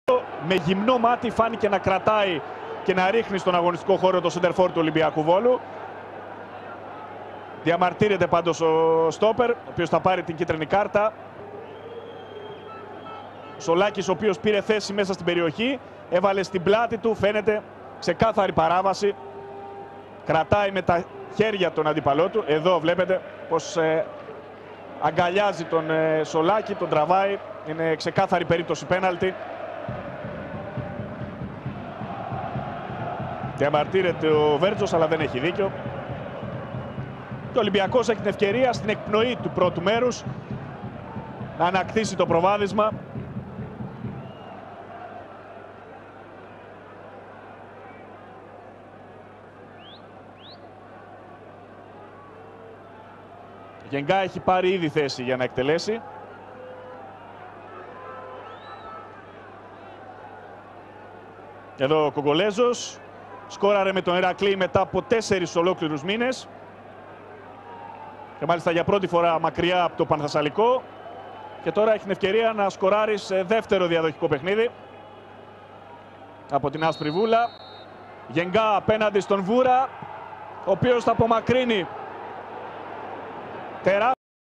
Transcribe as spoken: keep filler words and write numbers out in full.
Με γυμνό μάτι φάνηκε να κρατάει και να ρίχνει στον αγωνιστικό χώρο το σεντερφόρ του Ολυμπιακού Βόλου. Διαμαρτύρεται πάντως ο στόπερ, ο οποίος θα πάρει την κίτρινη κάρτα. Σολάκης, ο οποίος πήρε θέση μέσα στην περιοχή, έβαλε στην πλάτη του, φαίνεται ξεκάθαρη παράβαση. Κρατάει με τα χέρια τον αντίπαλό του. Εδώ βλέπετε πως ε, αγκαλιάζει τον ε, Σολάκη, τον τραβάει. Είναι ξεκάθαρη περίπτωση πέναλτι. Διαμαρτύρεται ο Βέρτζος, αλλά δεν έχει δίκιο. Και ο Ολυμπιακός έχει την ευκαιρία στην εκπνοή του πρώτου μέρους να ανακτήσει το προβάδισμα. Γενικά έχει πάρει ήδη θέση για να εκτελέσει. Εδώ ο Κογκολέζος σκόραρε με τον Ηρακλή μετά από τέσσερις ολόκληρους μήνες. Και μάλιστα για πρώτη φορά μακριά από το Πανθασσαλικό. Και τώρα έχει την ευκαιρία να σκοράρει σε δεύτερο διαδοχικό παιχνίδι από την Άσπρη Βούλα. Γενικά απέναντι στον Βούρα, ο οποίος θα απομακρύνει τεράστια.